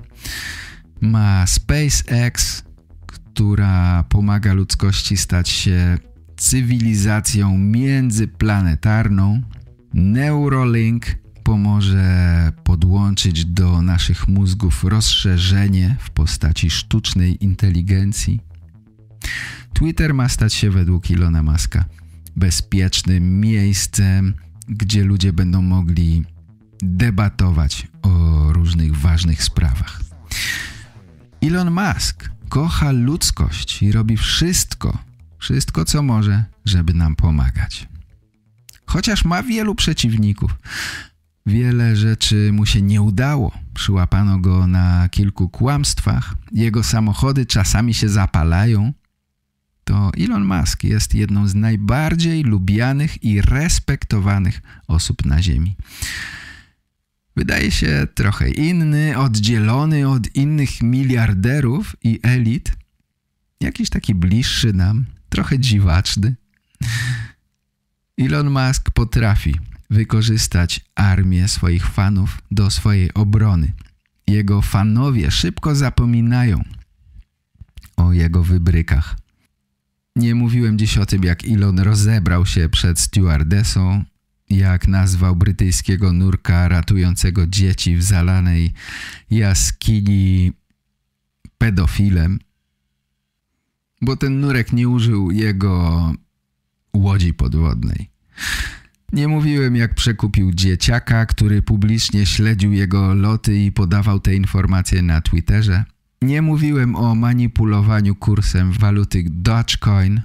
Ma SpaceX, która pomaga ludzkości stać się cywilizacją międzyplanetarną. Neuralink pomoże podłączyć do naszych mózgów rozszerzenie w postaci sztucznej inteligencji. Twitter ma stać się według Elona Muska bezpiecznym miejscem, gdzie ludzie będą mogli debatować o różnych ważnych sprawach. Elon Musk kocha ludzkość i robi wszystko co może, żeby nam pomagać. Chociaż ma wielu przeciwników. Wiele rzeczy mu się nie udało. Przyłapano go na kilku kłamstwach. Jego samochody czasami się zapalają. To Elon Musk jest jedną z najbardziej lubianych i respektowanych osób na Ziemi. Wydaje się trochę inny, oddzielony od innych miliarderów i elit. Jakiś taki bliższy nam, trochę dziwaczny. Elon Musk potrafi wykorzystać armię swoich fanów do swojej obrony. Jego fanowie szybko zapominają o jego wybrykach. Nie mówiłem dziś o tym, jak Elon rozebrał się przed stewardessą, jak nazwał brytyjskiego nurka ratującego dzieci w zalanej jaskini pedofilem, bo ten nurek nie użył jego łodzi podwodnej. Nie mówiłem, jak przekupił dzieciaka, który publicznie śledził jego loty i podawał te informacje na Twitterze. Nie mówiłem o manipulowaniu kursem waluty Dogecoin.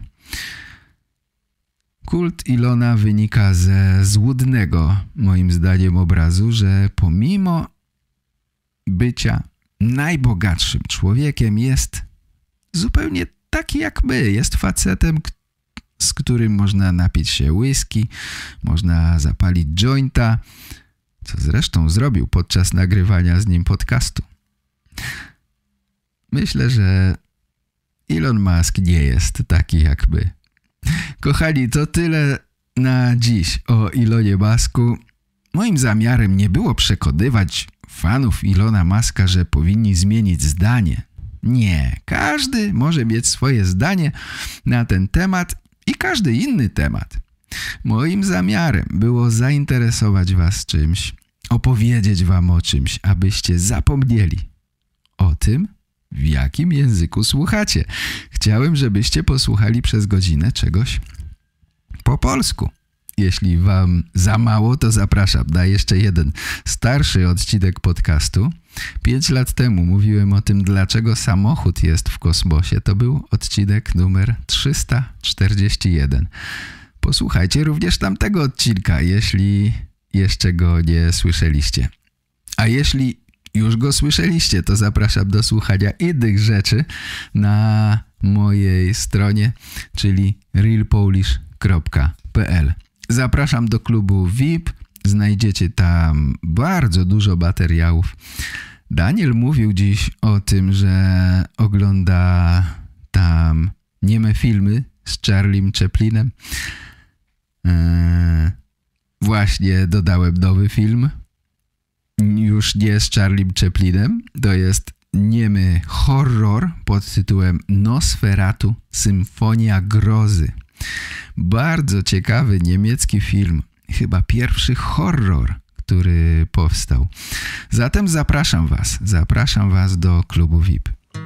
Kult Elona wynika ze złudnego, moim zdaniem, obrazu, że pomimo bycia najbogatszym człowiekiem jest zupełnie taki jak my. Jest facetem, z którym można napić się whisky, można zapalić jointa, co zresztą zrobił podczas nagrywania z nim podcastu. Myślę, że Elon Musk nie jest taki jak my. Kochani, to tyle na dziś o Elonie Musku. Moim zamiarem nie było przekonywać fanów Elona Muska, że powinni zmienić zdanie. Nie, każdy może mieć swoje zdanie na ten temat i każdy inny temat. Moim zamiarem było zainteresować was czymś, opowiedzieć wam o czymś, abyście zapomnieli o tym, w jakim języku słuchacie. Chciałem, żebyście posłuchali przez godzinę czegoś po polsku. Jeśli wam za mało, to zapraszam na jeszcze jeden starszy odcinek podcastu. 5 lat temu mówiłem o tym, dlaczego samochód jest w kosmosie. To był odcinek numer 341. Posłuchajcie również tamtego odcinka, jeśli jeszcze go nie słyszeliście. A jeśli już go słyszeliście, to zapraszam do słuchania innych rzeczy na mojej stronie, czyli realpolish.pl. Zapraszam do klubu VIP. Znajdziecie tam bardzo dużo materiałów. Daniel mówił dziś o tym, że ogląda tam nieme filmy z Charliem Chaplinem. Właśnie dodałem nowy film. Już nie z Charliem Chaplinem. To jest niemy horror pod tytułem Nosferatu – Symfonia Grozy. Bardzo ciekawy niemiecki film. Chyba pierwszy horror, który powstał. Zatem zapraszam was do klubu VIP.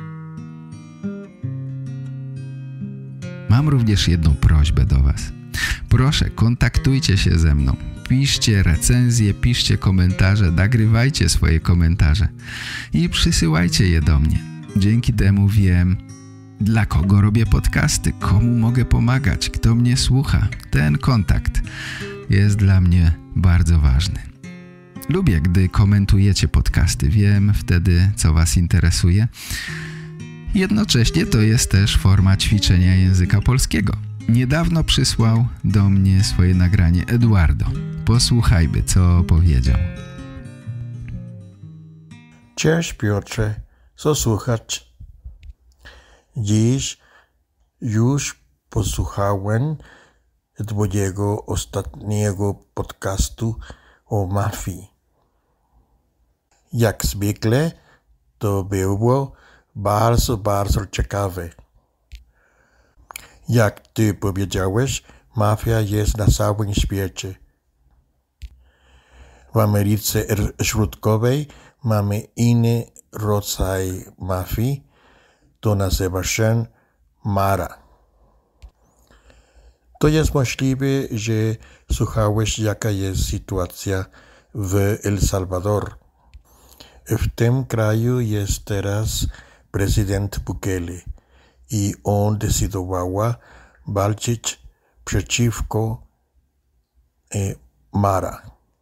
Mam również jedną prośbę do was. Proszę, kontaktujcie się ze mną. Piszcie recenzje, piszcie komentarze, nagrywajcie swoje komentarze i przysyłajcie je do mnie. Dzięki temu wiem, dla kogo robię podcasty, komu mogę pomagać, kto mnie słucha. Ten kontakt jest dla mnie bardzo ważny. Lubię, gdy komentujecie podcasty. Wiem wtedy, co was interesuje. Jednocześnie to jest też forma ćwiczenia języka polskiego. Niedawno przysłał do mnie swoje nagranie Eduardo. Posłuchajmy, co powiedział. Cześć Piotrze, co słychać? Dziś już posłuchałem twojego ostatniego podcastu o mafii. Jak zwykle to było bardzo ciekawe. Jak ty powiedziałeś, mafia jest na całym świecie. W Ameryce Środkowej mamy inny rodzaj mafii, to nazywa się Mara. To jest możliwe, że słuchałeś, jaka jest sytuacja w El Salvador. W tym kraju jest teraz prezydent Bukele i on decydował walczyć przeciwko Mara.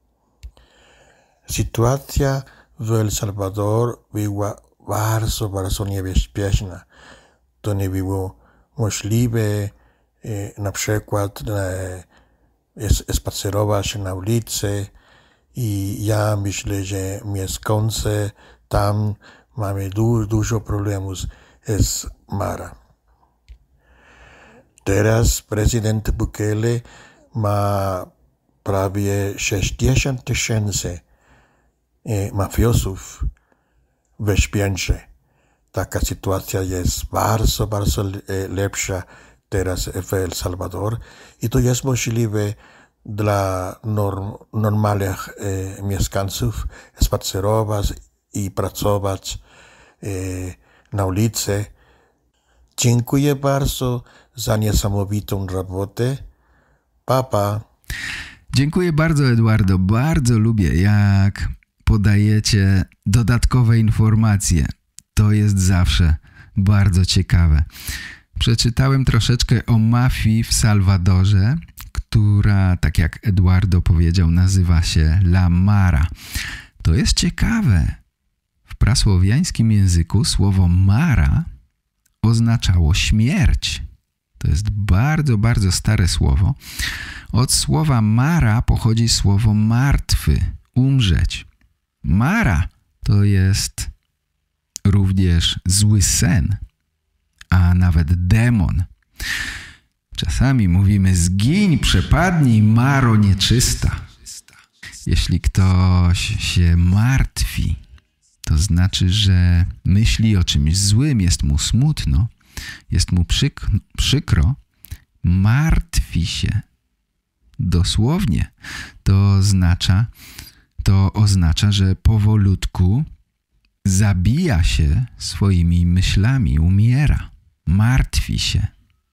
Sytuacja w El Salvador była bardzo niebezpieczna. To nie było możliwe na przykład spacerować na ulicy i ja myślę, że mieszkańcy tam mamy dużo problemów z Mara. Teraz prezydent Bukele ma prawie 60 000 mafiosów w śpięcie. Taka sytuacja jest bardzo lepsza teraz w El Salvador i to jest możliwe dla normalnych mieszkańców spacerować i pracować na ulicy. Dziękuję bardzo za niesamowitą robotę. Pa. Dziękuję bardzo, Eduardo. Bardzo lubię, jak podajecie dodatkowe informacje. To jest zawsze bardzo ciekawe. Przeczytałem troszeczkę o mafii w Salwadorze, która, tak jak Eduardo powiedział, nazywa się La Mara. To jest ciekawe. W prasłowiańskim języku słowo Mara oznaczało śmierć. To jest bardzo, bardzo stare słowo. Od słowa Mara pochodzi słowo martwy, umrzeć. Mara to jest również zły sen, a nawet demon. Czasami mówimy: zgiń, przepadnij, Maro nieczysta. Jeśli ktoś się martwi, to znaczy, że myśli o czymś złym, jest mu smutno, jest mu przykro, martwi się. Dosłownie to oznacza, że powolutku zabija się swoimi myślami, umiera, martwi się.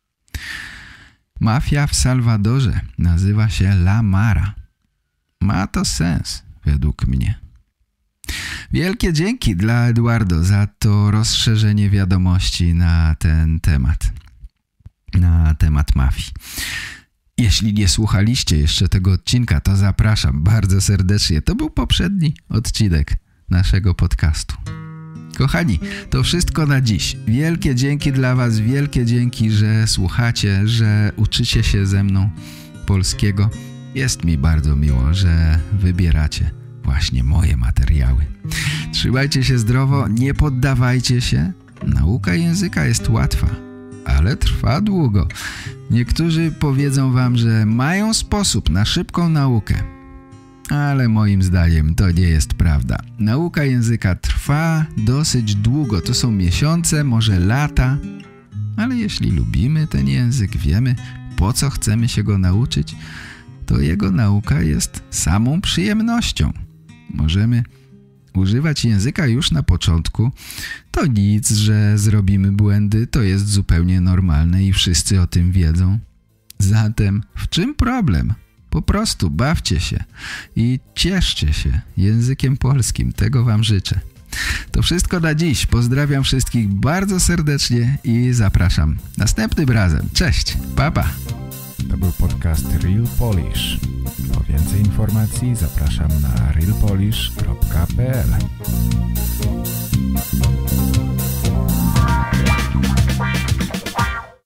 Mafia w Salwadorze nazywa się La Mara. Ma to sens, według mnie. Wielkie dzięki dla Eduardo za to rozszerzenie wiadomości na ten temat. Na temat mafii. Jeśli nie słuchaliście jeszcze tego odcinka, to zapraszam bardzo serdecznie. To był poprzedni odcinek naszego podcastu. Kochani, to wszystko na dziś. Wielkie dzięki dla was, wielkie dzięki, że słuchacie, że uczycie się ze mną polskiego. Jest mi bardzo miło, że wybieracie właśnie moje materiały. Trzymajcie się zdrowo, nie poddawajcie się. Nauka języka jest łatwa, ale trwa długo. Niektórzy powiedzą wam, że mają sposób na szybką naukę. Ale moim zdaniem to nie jest prawda. Nauka języka trwa dosyć długo. To są miesiące, może lata. Ale jeśli lubimy ten język, wiemy, po co chcemy się go nauczyć, to jego nauka jest samą przyjemnością. Możemy używać języka już na początku. To nic, że zrobimy błędy, to jest zupełnie normalne i wszyscy o tym wiedzą. Zatem w czym problem? Po prostu bawcie się i cieszcie się językiem polskim. Tego wam życzę. To wszystko na dziś. Pozdrawiam wszystkich bardzo serdecznie i zapraszam następnym razem. Cześć, pa. To był podcast Real Polish. Po więcej informacji zapraszam na realpolish.pl.